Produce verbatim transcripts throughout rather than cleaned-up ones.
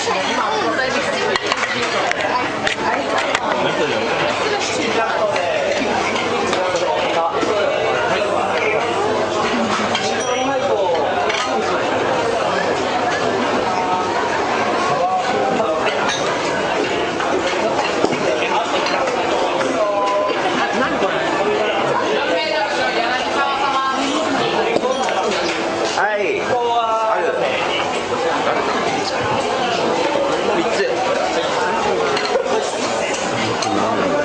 みっつ。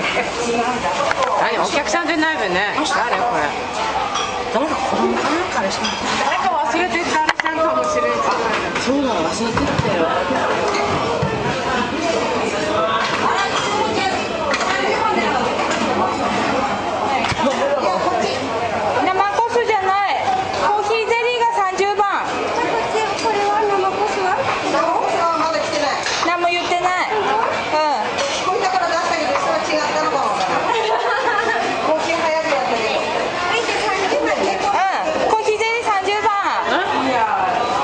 何お客さんでないべね。誰これ。 誰か子供かなんかでしょ。 誰か忘れてたあれちゃんかもしれん。 そうだ、忘れてったよ。 生コスじゃない。コーヒーゼリーがさんじゅうばん。これは生コスは？生コスはまだ来てない。何も言ってない。うん。聞こえたから出したけど、それは違ったのかもわからない。コーヒー早くやったけど。うん。コーヒーゼリーさんじゅうばん。いや。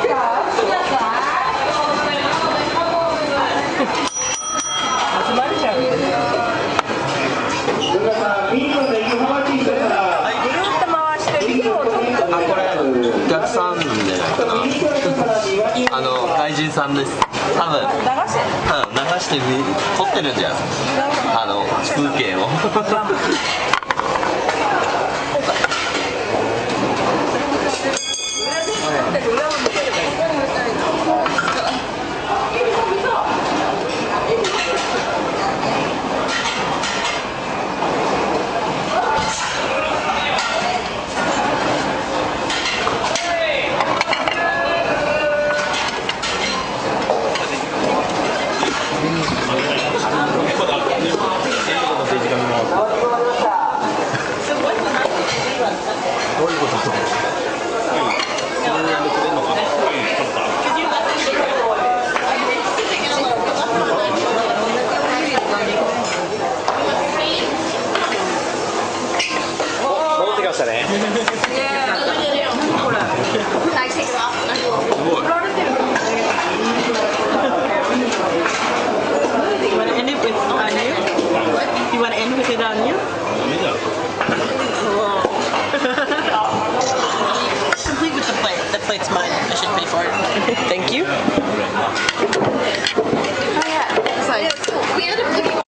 集まるじゃん。 お客さんじゃないかな。あの外人さんです。多分。流して。うん、流してみ撮ってるんじゃん。あの風景を。戻ってきましたね。